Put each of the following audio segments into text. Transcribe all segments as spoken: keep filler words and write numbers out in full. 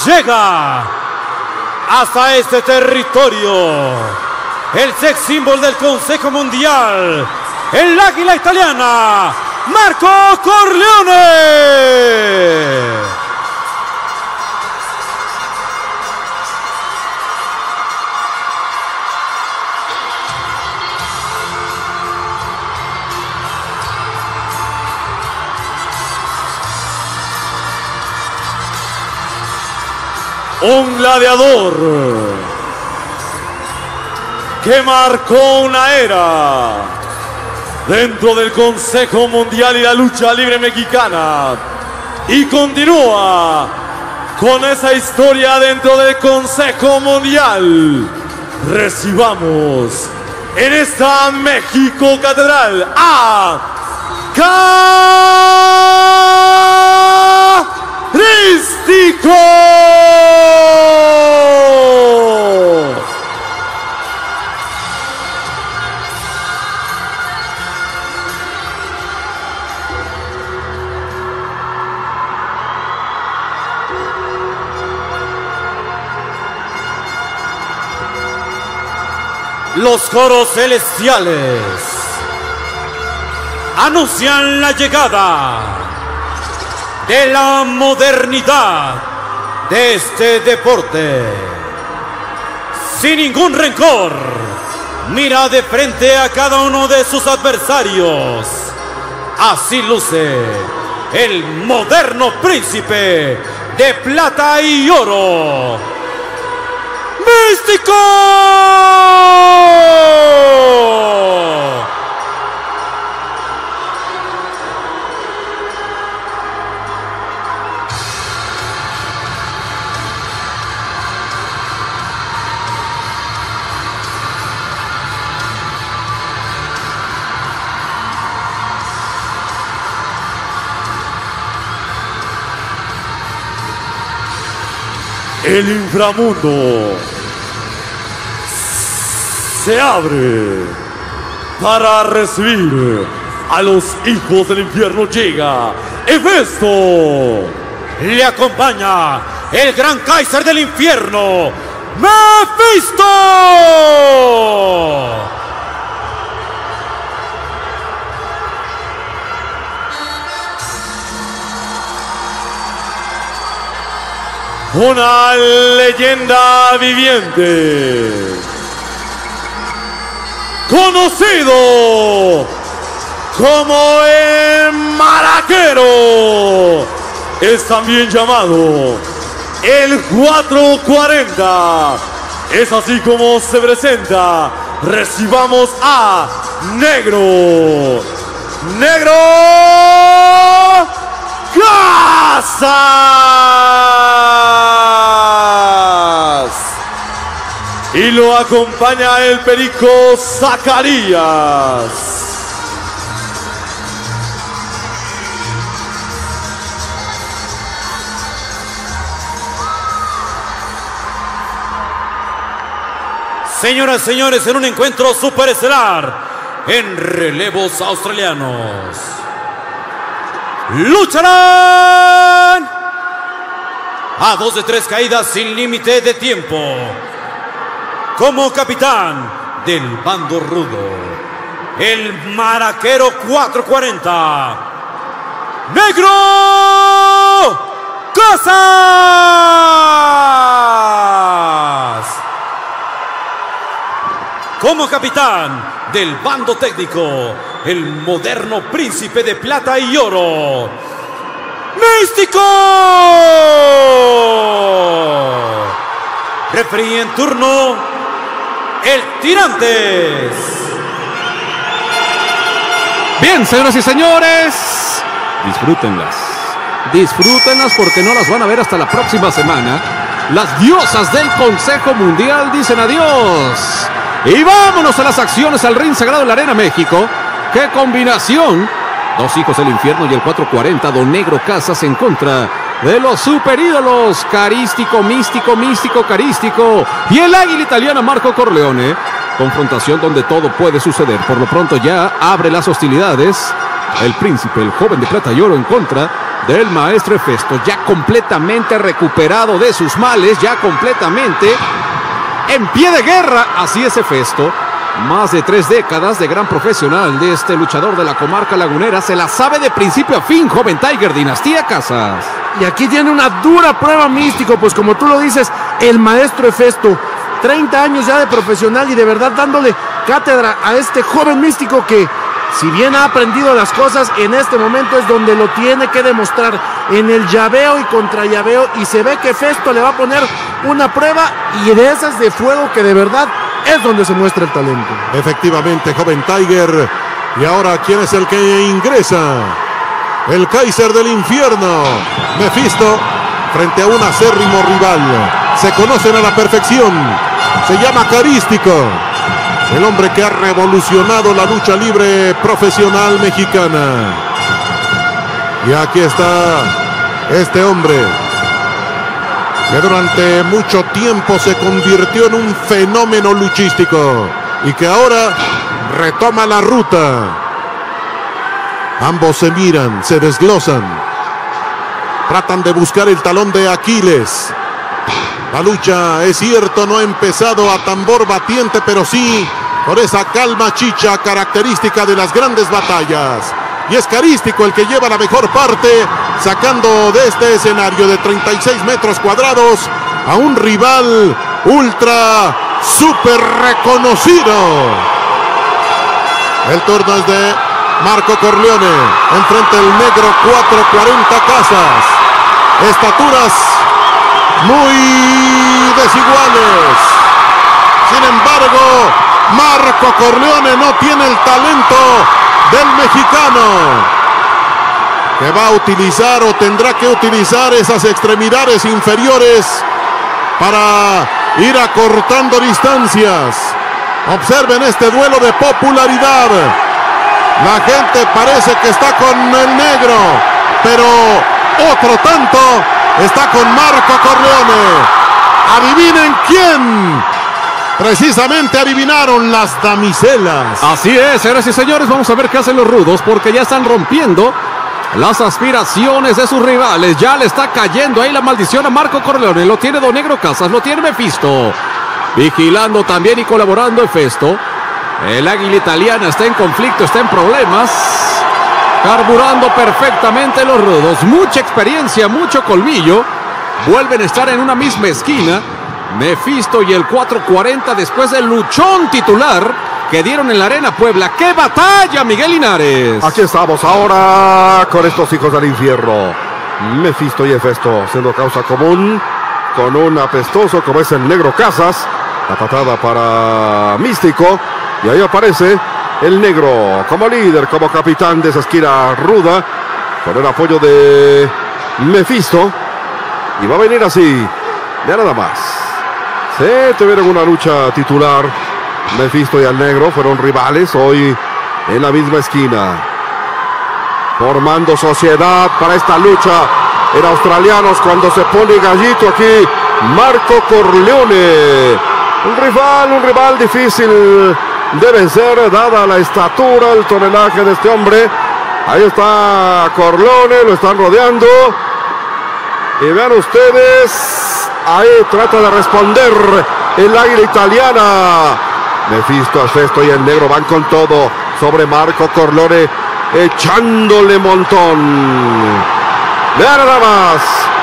llega hasta este territorio el sex symbol del Consejo Mundial, el águila italiana, Marco Corleone. Un gladiador que marcó una era dentro del Consejo Mundial y la lucha libre mexicana y continúa con esa historia dentro del Consejo Mundial. Recibamos en esta México Catedral a Carístico. Los coros celestiales anuncian la llegada de la modernidad de este deporte. Sin ningún rencor, mira de frente a cada uno de sus adversarios. Así luce el moderno príncipe de plata y oro, Místico. El inframundo se abre para recibir a los hijos del infierno. Llega Hefesto. Le acompaña el gran Kaiser del infierno, Mephisto. Una leyenda viviente, conocido como el Maraquero, es también llamado el cuatro cuarenta. Es así como se presenta. Recibamos a Negro. Negro Casas. Y lo acompaña el Perico Zacarías. Señoras y señores, en un encuentro superestelar en relevos australianos, lucharán a dos de tres caídas sin límite de tiempo. Como capitán del bando rudo, el Maraquero cuatro cuarenta, Negro Casas. Como capitán del bando técnico, el moderno príncipe de plata y oro, Místico. Referee en turno, el Tirantes. Bien, señoras y señores, disfrútenlas. Disfrútenlas porque no las van a ver hasta la próxima semana. Las diosas del Consejo Mundial dicen adiós. Y vámonos a las acciones al ring sagrado de la Arena México. ¡Qué combinación! Dos hijos del infierno y el cuatro cuarenta, Don Negro Casas en contra de los superídolos Carístico, Místico, Místico, Carístico y el águila italiana Marco Corleone. Confrontación donde todo puede suceder. Por lo pronto ya abre las hostilidades el príncipe, el joven de plata y oro en contra del maestro Hefesto, ya completamente recuperado de sus males, ya completamente en pie de guerra. Así es Hefesto. Más de tres décadas de gran profesional de este luchador de la comarca lagunera. Se la sabe de principio a fin, joven Tiger, Dinastía Casas. Y aquí tiene una dura prueba Místico, pues como tú lo dices, el maestro Hefesto, treinta años ya de profesional y de verdad dándole cátedra a este joven Místico que, si bien ha aprendido las cosas, en este momento es donde lo tiene que demostrar, en el llaveo y contra llaveo, y se ve que Hefesto le va a poner una prueba y de esas de fuego que de verdad es donde se muestra el talento. Efectivamente, joven Tiger. Y ahora, ¿quién es el que ingresa? El Kaiser del infierno, Mefisto, frente a un acérrimo rival. Se conocen a la perfección. Se llama Carístico, el hombre que ha revolucionado la lucha libre profesional mexicana. Y aquí está este hombre que durante mucho tiempo se convirtió en un fenómeno luchístico y que ahora retoma la ruta. Ambos se miran, se desglosan, tratan de buscar el talón de Aquiles. La lucha, es cierto, no ha empezado a tambor batiente, pero sí con esa calma chicha característica de las grandes batallas. Y es Carístico el que lleva la mejor parte, sacando de este escenario de treinta y seis metros cuadrados a un rival ultra super reconocido. El turno es de Marco Corleone, enfrente del negro cuatro cuarenta Casas. Estaturas muy desiguales. Sin embargo, Marco Corleone no tiene el talento del mexicano, que va a utilizar o tendrá que utilizar esas extremidades inferiores para ir acortando distancias. Observen este duelo de popularidad. La gente parece que está con el negro, pero otro tanto está con Marco Corleone. Adivinen quién. Precisamente adivinaron, las damiselas. Así es, señoras y señores, vamos a ver qué hacen los rudos, porque ya están rompiendo las aspiraciones de sus rivales. Ya le está cayendo ahí la maldición a Marco Corleone. Lo tiene Don Negro Casas, lo tiene Mefisto. Vigilando también y colaborando Hefesto. El águila italiana está en conflicto, está en problemas. Carburando perfectamente los rudos. Mucha experiencia, mucho colmillo. Vuelven a estar en una misma esquina. Mefisto y el cuatro cuarenta después del luchón titular que dieron en la Arena Puebla. ¡Qué batalla, Miguel Linares! Aquí estamos ahora con estos hijos del infierno. Mefisto y Hefesto siendo causa común con un apestoso como es el negro Casas. La patada para Místico. Y ahí aparece el negro como líder, como capitán de esa esquina ruda, con el apoyo de Mefisto. Y va a venir así. Ya nada más. Se tuvieron una lucha titular. Mefisto y el negro fueron rivales hoy en la misma esquina, formando sociedad para esta lucha en australianos. Cuando se pone gallito aquí Marco Corleone, un rival, un rival difícil de vencer dada la estatura, el tonelaje de este hombre. Ahí está Corleone, lo están rodeando y vean ustedes, ahí trata de responder el águila italiana. Mefisto, Hefesto y el negro van con todo sobre Marco Corleone, echándole montón. Vean nada más,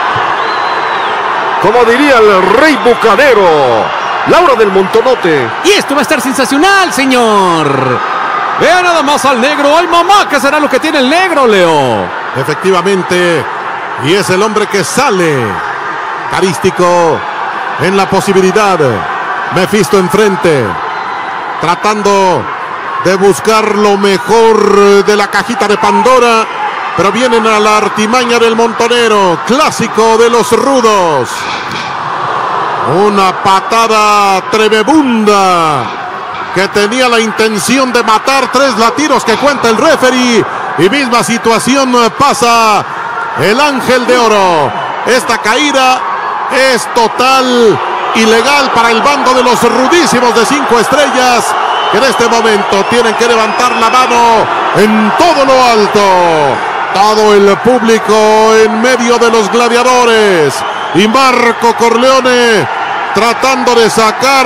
como diría el rey bucanero, Laura del Montonote. Y esto va a estar sensacional, señor. Vean nada más al negro. ¡Ay, mamá! ¿Qué será lo que tiene el negro, Leo? Efectivamente, y es el hombre que sale. Carístico en la posibilidad. Mefisto enfrente, tratando de buscar lo mejor de la cajita de Pandora, pero vienen a la artimaña del montonero, clásico de los rudos. Una patada tremebunda que tenía la intención de matar. Tres latidos que cuenta el referee, y misma situación pasa el Ángel de Oro. Esta caída es total ilegal para el bando de los rudísimos de cinco estrellas, que en este momento tienen que levantar la mano en todo lo alto. todo el público en medio de los gladiadores. Y Marco Corleone tratando de sacar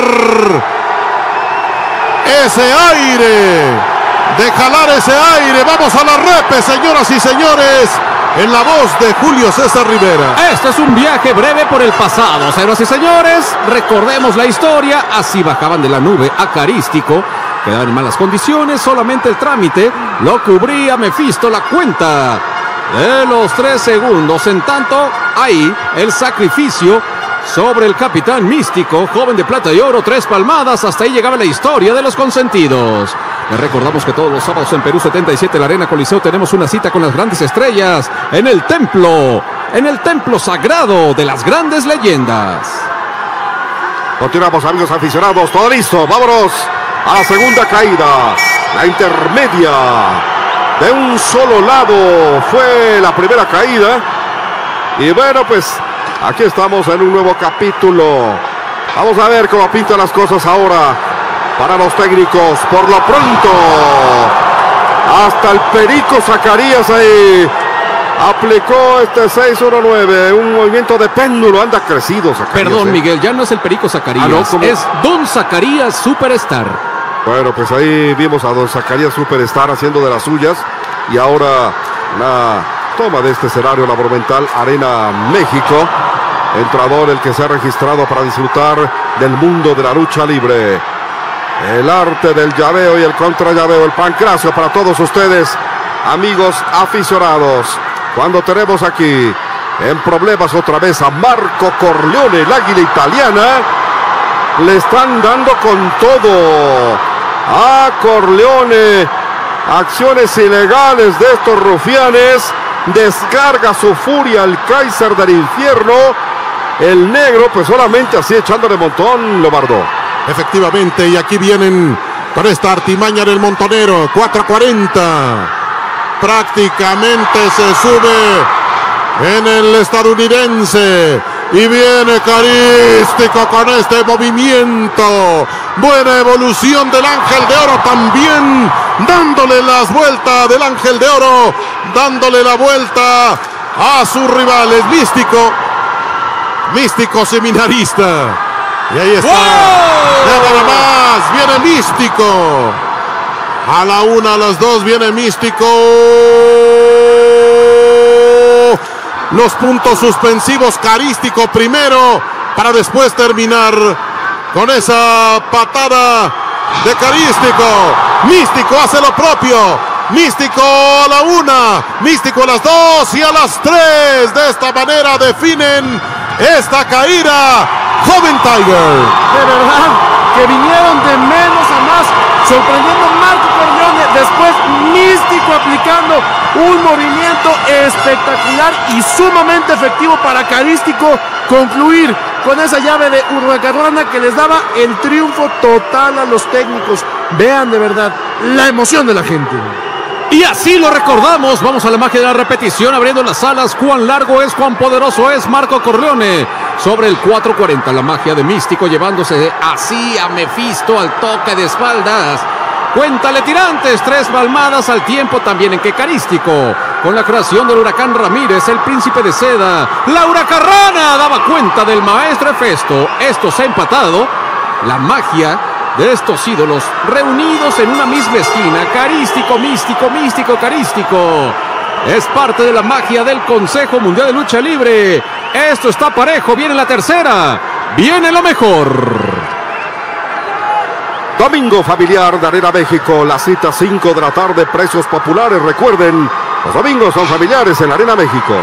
ese aire, de jalar ese aire. Vamos a la repe, señoras y señores, en la voz de Julio César Rivera. Este es un viaje breve por el pasado, señoras y señores. Recordemos la historia. Así bajaban de la nube a Carístico. Quedaban en malas condiciones. Solamente el trámite lo cubría Mefisto la cuenta de los tres segundos. En tanto, ahí el sacrificio sobre el capitán Místico, joven de plata y oro, tres palmadas. Hasta ahí llegaba la historia de los consentidos. Les recordamos que todos los sábados en Perú setenta y siete, la Arena Coliseo, tenemos una cita con las grandes estrellas en el templo, en el templo sagrado de las grandes leyendas. Continuamos, amigos aficionados, todo listo, vámonos a la segunda caída, la intermedia. De un solo lado fue la primera caída. Y bueno, pues aquí estamos en un nuevo capítulo. Vamos a ver cómo pintan las cosas ahora para los técnicos. Por lo pronto, hasta el Perico Zacarías ahí aplicó este seis uno nueve, un movimiento de péndulo. Anda crecido Zacarías. Perdón, ¿eh? Miguel, ya no es el Perico Zacarías, Ah, no, ¿cómo? es Don Zacarías Superstar. Bueno, pues ahí vimos a don Zacarías Superstar haciendo de las suyas. Y ahora la toma de este escenario laboral, Arena México. Entrador el que se ha registrado para disfrutar del mundo de la lucha libre. El arte del llaveo y el contrallaveo, el pancracio para todos ustedes, amigos aficionados. Cuando tenemos aquí en problemas otra vez a Marco Corleone, el águila italiana. Le están dando con todo a Corleone. Acciones ilegales de estos rufianes. Descarga su furia al Kaiser del infierno. El negro, pues solamente así echándole montón, Leobardo. Efectivamente, y aquí vienen con esta artimaña del montonero. cuatro cuarenta. Prácticamente se sube en el estadounidense. Y viene Carístico con este movimiento. Buena evolución del Ángel de Oro también. Dándole las vueltas del Ángel de Oro. Dándole la vuelta a sus rivales. Místico. Místico seminarista. Y ahí está. ¡Wow! Nada más. Viene Místico. A la una, a las dos viene Místico. Los puntos suspensivos, Carístico primero, para después terminar con esa patada de Carístico. Místico hace lo propio. Místico a la una, Místico a las dos y a las tres. De esta manera definen esta caída. Joven Tiger. De verdad, que vinieron de menos a más, sorprendiendo a Marco Corleone. Después Místico aplicando un movimiento espectacular y sumamente efectivo para Carístico concluir con esa llave de Huracán que les daba el triunfo total a los técnicos. Vean de verdad la emoción de la gente. Y así lo recordamos. Vamos a la magia de la repetición, abriendo las alas. Cuán largo es, cuán poderoso es Marco Corleone. Sobre el cuatro cuarenta, la magia de Místico llevándose así a Mefisto al toque de espaldas. Cuéntale tirantes, tres palmadas al tiempo también en que Carístico, con la creación del Huracán Ramírez, el príncipe de seda, la Huracarrana, daba cuenta del maestro Hefesto. Esto se ha empatado. La magia de estos ídolos reunidos en una misma esquina. Carístico, Místico, Místico, Carístico. Es parte de la magia del Consejo Mundial de Lucha Libre. Esto está parejo, viene la tercera. Viene lo mejor. Domingo familiar de Arena México, la cita cinco de la tarde, precios populares. Recuerden, los domingos son familiares en Arena México.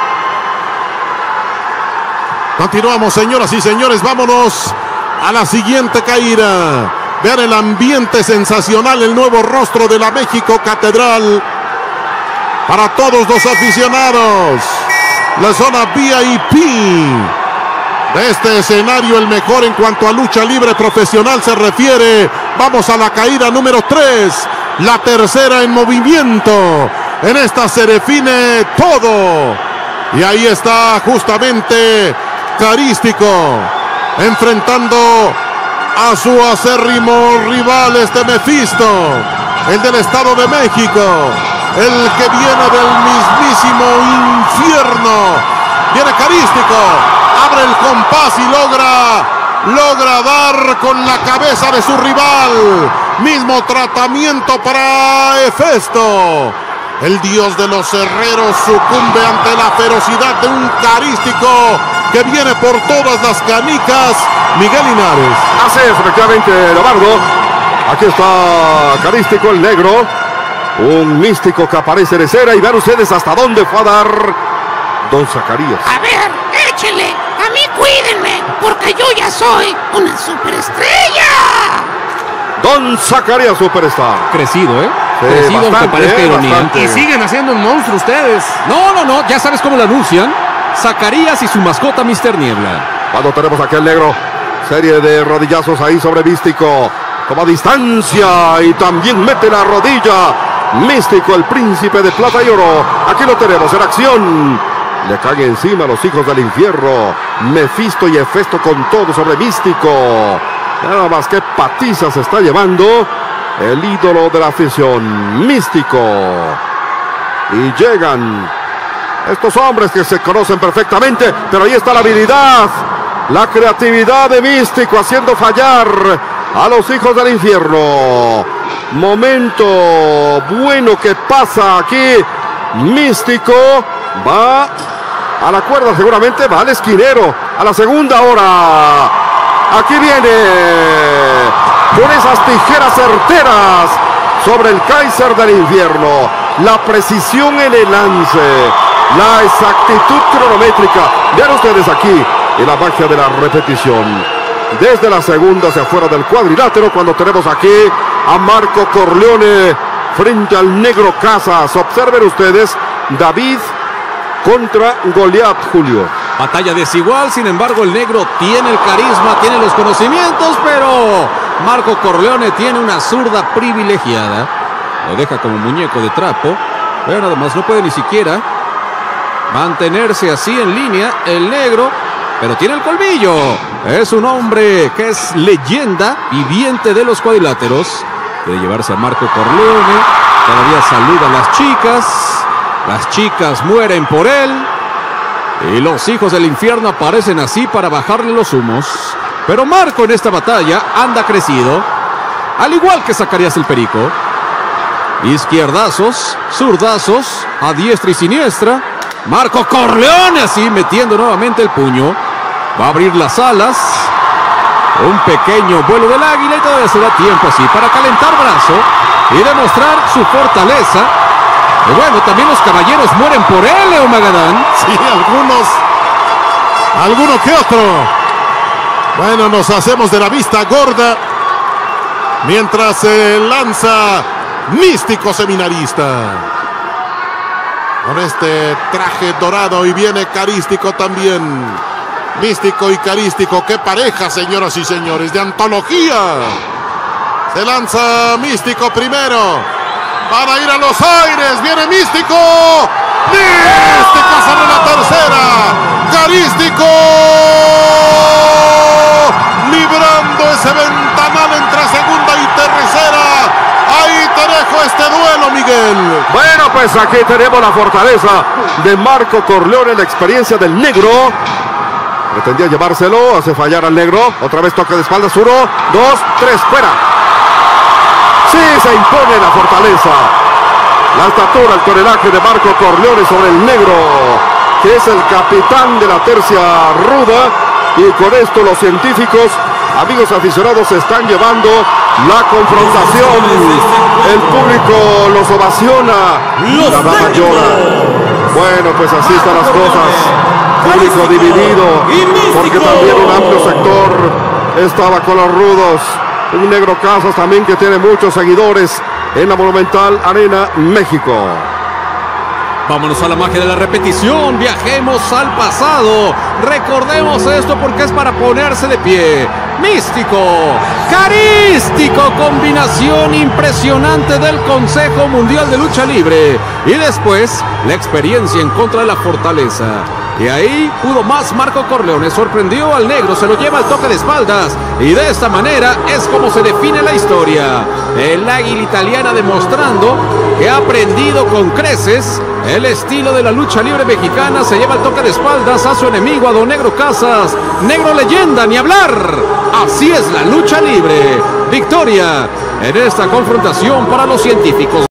Continuamos, señoras y señores, vámonos a la siguiente caída. Vean el ambiente sensacional, el nuevo rostro de la México Catedral. Para todos los aficionados, la zona V I P de este escenario, el mejor en cuanto a lucha libre profesional se refiere. Vamos a la caída número tres, la tercera en movimiento. En esta se define todo. Y ahí está justamente Carístico enfrentando a su acérrimo rival, este Mefisto, el del Estado de México. el que viene del mismísimo infierno. Viene Carístico, abre el compás y logra, logra dar con la cabeza de su rival. Mismo tratamiento para Hefesto. El dios de los herreros sucumbe ante la ferocidad de un Carístico que viene por todas las canicas. Miguel Linares. Así es, efectivamente, Leobardo. Aquí está Carístico, el negro. Un místico que aparece de cera. Y vean ustedes hasta dónde fue a dar don Zacarías. A ver, échele. A mí cuídenme, porque yo ya soy una superestrella. Don Zacarías Superstar. Crecido, ¿eh? Sí, Crecido, aunque bastante, parezca eh, ironía. bastante. Y siguen haciendo un monstruo ustedes. No, no, no, ya sabes cómo lo anuncian. Zacarías y su mascota mister Niebla. Cuando tenemos aquí al negro. Serie de rodillazos ahí sobre Místico. Toma distancia y también mete la rodilla. Místico, el príncipe de plata y oro. Aquí lo tenemos en acción. Le caen encima a los hijos del infierno. Mefisto y Hefesto con todo sobre Místico. Nada más que patiza se está llevando el ídolo de la afición, Místico. Y llegan estos hombres que se conocen perfectamente, pero ahí está la habilidad, la creatividad de Místico haciendo fallar a los hijos del infierno. Momento bueno que pasa aquí. Místico va a la cuerda, seguramente va al esquinero, a la segunda hora. Aquí viene con esas tijeras certeras sobre el Kaiser del infierno. La precisión en el lance, la exactitud cronométrica. Vean ustedes aquí en la magia de la repetición. Desde la segunda hacia afuera del cuadrilátero, cuando tenemos aquí a Marco Corleone frente al negro Casas. Observen ustedes, David contra Goliat, Julio. Batalla desigual, sin embargo el negro tiene el carisma, tiene los conocimientos, pero Marco Corleone tiene una zurda privilegiada. Lo deja como muñeco de trapo, pero nada más no puede ni siquiera mantenerse así en línea el negro, pero tiene el colmillo. Es un hombre que es leyenda viviente de los cuadriláteros. Quiere llevarse a Marco Corleone, todavía saluda a las chicas, las chicas mueren por él. Y los hijos del infierno aparecen así para bajarle los humos. Pero Marco en esta batalla anda crecido, al igual que Zacarías el Perico. Izquierdazos, zurdazos, a diestra y siniestra. Marco Corleone así metiendo nuevamente el puño. Va a abrir las alas. Un pequeño vuelo del águila y todavía se da tiempo así para calentar brazo y demostrar su fortaleza. Y bueno, también los caballeros mueren por él, Leo Magadán. Sí, algunos, alguno que otro. Bueno, nos hacemos de la vista gorda mientras se lanza Místico Seminarista con este traje dorado y viene Carístico también. Místico y Carístico, qué pareja, señoras y señores, de antología. Se lanza Místico primero para ir a los aires. Viene Místico. Místico sobre la tercera. Carístico librando ese ventanal entre segunda y tercera. Ahí te dejo este duelo, Miguel. Bueno, pues aquí tenemos la fortaleza de Marco Corleone, la experiencia del negro. Pretendía llevárselo, hace fallar al negro. Otra vez toque de espaldas, uno, dos, tres, fuera. Sí, se impone la fortaleza, la estatura, el tonelaje de Marco Corleone sobre el negro, que es el capitán de la tercia ruda. Y con esto los científicos, amigos aficionados, se están llevando la confrontación. El público los ovaciona, la dama llora. Bueno, pues así están las cosas. Público dividido, porque también un amplio sector estaba con los rudos. Un negro Casas también que tiene muchos seguidores en la Monumental Arena México. Vámonos a la magia de la repetición, viajemos al pasado, recordemos esto porque es para ponerse de pie. Místico, Carístico, combinación impresionante del Consejo Mundial de Lucha Libre. Y después, la experiencia en contra de la fortaleza. Y ahí pudo más Marco Corleone, sorprendió al negro, se lo lleva al toque de espaldas. Y de esta manera es como se define la historia. El águila italiana demostrando que ha aprendido con creces el estilo de la lucha libre mexicana. Se lleva el toque de espaldas a su enemigo, a Don Negro Casas. Negro leyenda, ni hablar. Así es la lucha libre. Victoria en esta confrontación para los científicos.